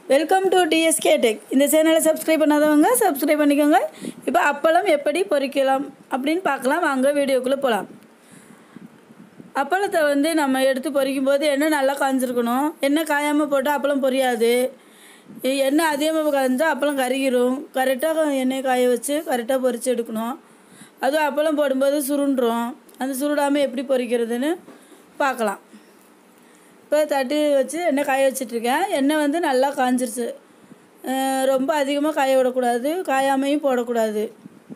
Welcome to TSK tech. இந்த சேனலை subscribe பண்ணாதவங்க சப்ஸ்கிரைப் பண்ணிக்கோங்க. இப்போ அப்பளம் எப்படி பொரிக்கலாம் அப்படின்னு பார்க்கலாம். வாங்க வீடியோக்குள்ளே போகலாம். அப்பளத்தை நம்ம எடுத்து பொரிக்கும் போது எண்ணெய் நல்லா காய்ஞ்சிருக்கணும். எண்ணெய் காயாமல் போட்டால் அப்பளம் பொரியாது. எண்ணெய் அதிகமாக காய்ஞ்சால் அப்பளம் கருகிரும். கரெக்டாக எண்ணெய் காய வச்சு கரெக்டாக பொரித்து எடுக்கணும். அதுவும் அப்பளம் போடும்போது சுருண்டுரும். அந்த சுருடாமல் எப்படி பொரிக்கிறதுன்னு பார்க்கலாம். இப்போ தட்டி வச்சு எண்ணெய் காய வச்சிட்ருக்கேன். எண்ணெய் நல்லா காஞ்சிருச்சு. ரொம்ப அதிகமாக காய விடக்கூடாது, காயாமையும் போடக்கூடாது.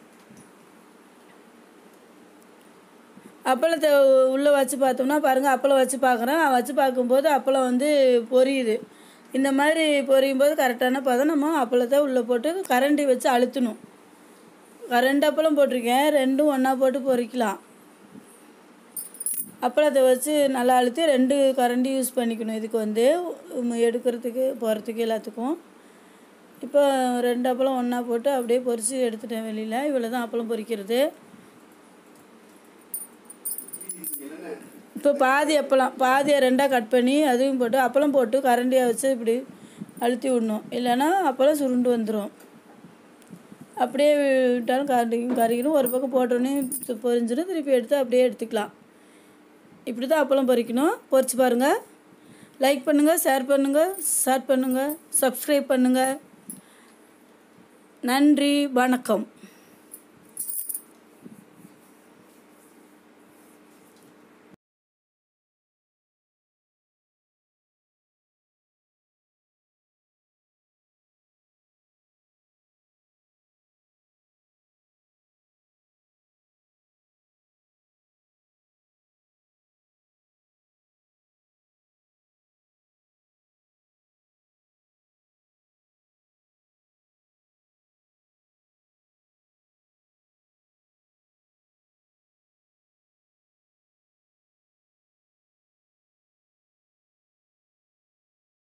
அப்பளத்தை உள்ளே வச்சு பார்த்தோம்னா பாருங்கள், அப்பளம் வச்சு பார்க்குறேன். வச்சு பார்க்கும்போது அப்பளம் பொரியுது. இந்த மாதிரி பொரியும் போது கரெக்டான பதம். நம்ம அப்பளத்தை உள்ளே போட்டு கரண்டி வச்சு அழுத்தணும். 2 அப்பளம் போட்டிருக்கேன், 2ம் ஒன்றா போட்டு பொரிக்கலாம். அப்பளத்தை வச்சு நல்லா அழுத்தி 2 கரண்டி யூஸ் பண்ணிக்கணும். இதுக்கு எடுக்கிறதுக்கு போகிறதுக்கு எல்லாத்துக்கும். இப்போ 2 அப்பளம் ஒன்றா போட்டு அப்படியே பொரித்து எடுத்துட்டேன் வெளியில். இவ்வளோ தான் அப்பளம் பொரிக்கிறது. இப்போ பாதி அப்பளம், பாதியை 2ஆக கட் பண்ணி அதையும் போட்டு அப்பளம் போட்டு கரண்டியை வச்சு இப்படி அழுத்தி விடணும். இல்லைன்னா அப்பளம் சுருண்டு வந்துடும். அப்படியே விட்டாலும் கறிக்கணும். ஒரு பக்கம் போட்டோன்னே பொரிஞ்சிடும். திருப்பி எடுத்து அப்படியே எடுத்துக்கலாம். இப்படி தான் அப்பளம் பொரிக்கணும். பொரிச்சு பாருங்கள். லைக் பண்ணுங்கள், ஷேர் பண்ணுங்கள், சப்ஸ்கிரைப் பண்ணுங்கள். நன்றி, வணக்கம்.